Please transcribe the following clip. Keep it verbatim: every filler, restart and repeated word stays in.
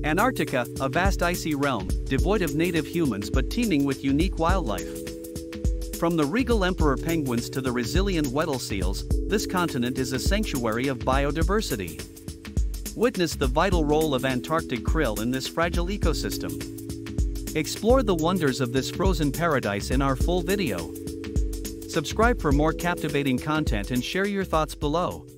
Antarctica, a vast icy realm, devoid of native humans but teeming with unique wildlife. From the regal emperor penguins to the resilient Weddell seals, this continent is a sanctuary of biodiversity. Witness the vital role of Antarctic krill in this fragile ecosystem. Explore the wonders of this frozen paradise in our full video. Subscribe for more captivating content and share your thoughts below.